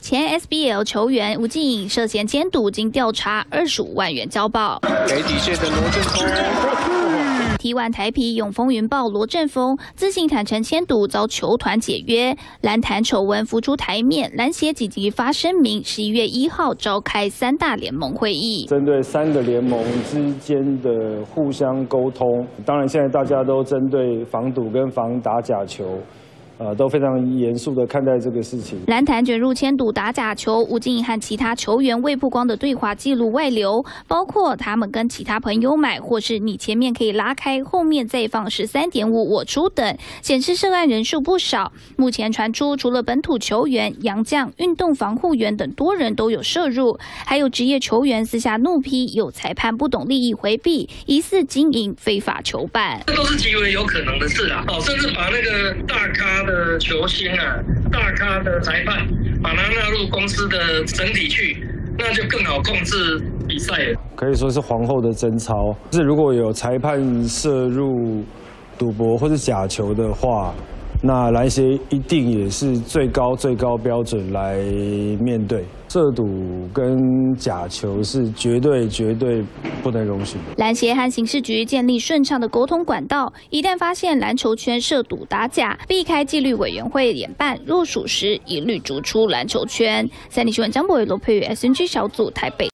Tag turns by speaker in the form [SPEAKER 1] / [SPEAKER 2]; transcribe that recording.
[SPEAKER 1] 前 SBL 球员吴敬颖涉嫌监赌，经调查25万元交保。
[SPEAKER 2] 给底线的罗振峰。
[SPEAKER 1] T1 台啤永丰云豹罗振峰自行坦诚签赌，遭球团解约，篮坛丑闻浮出台面，篮协紧急发声明，11月1号召开3大联盟会议，
[SPEAKER 3] 针对3个联盟之间的互相沟通。当然，现在大家都针对防赌跟防打假球。都非常严肃地看待这个事情。
[SPEAKER 1] 篮坛卷入签赌打假球，吴敬颖和其他球员未曝光的对话记录外流，包括他们跟其他朋友买，或是你前面可以拉开，后面再放13.5我出等，显示涉案人数不少。目前传出，除了本土球员、洋将、运动防护员等多人都有涉入，还有职业球员私下怒批有裁判不懂利益回避，疑似经营非法球办。
[SPEAKER 4] 这都是极为有可能的事啊！甚至把那个大咖的球星啊、大咖的裁判，把它纳入公司的整体去，那就更好控制比赛了。
[SPEAKER 3] 可以说是皇后的贞操。是如果有裁判涉入赌博或是假球的话，那篮协一定也是最高标准来面对。涉赌跟假球是绝对不能容许。
[SPEAKER 1] 篮协和刑事局建立顺畅的沟通管道，一旦发现篮球圈涉赌打假，避开纪律委员会研办，若属实一律逐出篮球圈。三立新闻张博伟、罗佩宇 SNG 小组台北。